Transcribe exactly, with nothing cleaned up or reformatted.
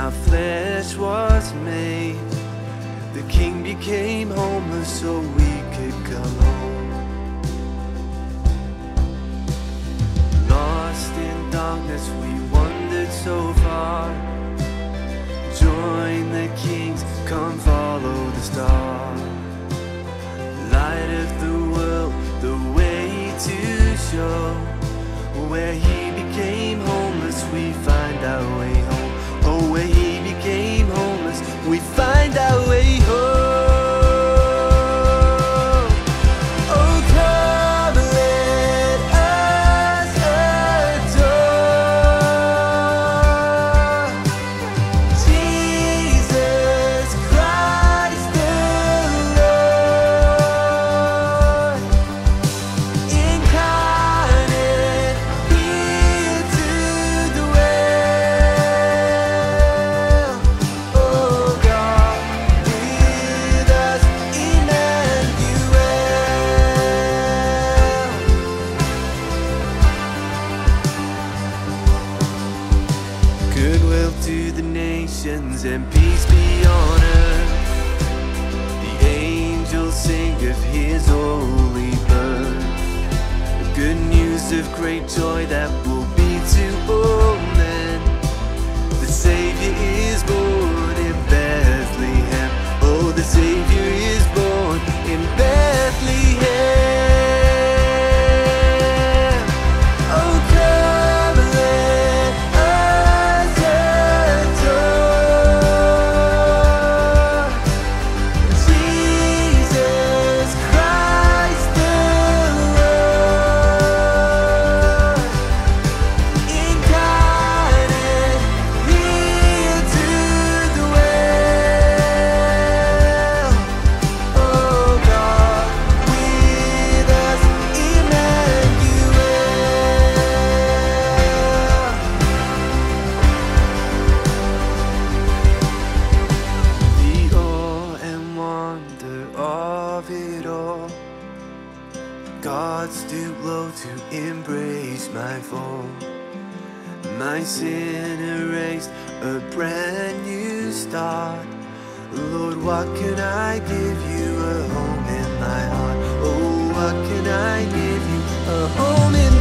our flesh was made, the King became homeless so we could come home. Lost in darkness we wandered so far, join the kings, come follow the star. Light of the world, the way to show, where he became homeless we find our way home. Oh, where he became homeless we find our way home. Goodwill to the nations and peace be on earth. The angels sing of his holy birth. The good news of great joy that will be to all men. The Savior is born in Bethlehem. Oh, the Savior is born in Bethlehem. God stooped low to embrace my fall, my sin erased, a brand new start. Lord, what can I give you? A home in my heart. Oh, what can I give you? A home in